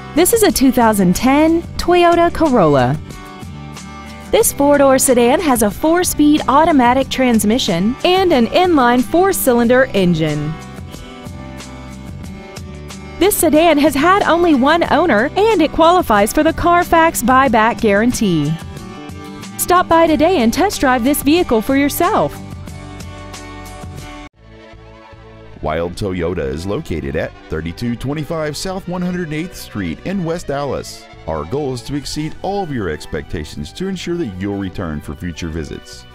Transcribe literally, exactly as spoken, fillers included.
This is a two thousand ten Toyota Corolla. This four-door sedan has a four-speed automatic transmission and an inline four-cylinder engine. This sedan has had only one owner and it qualifies for the Carfax buyback guarantee. Stop by today and test drive this vehicle for yourself. Wilde Toyota is located at thirty-two twenty-five South one hundred eighth Street in West Allis. Our goal is to exceed all of your expectations to ensure that you'll return for future visits.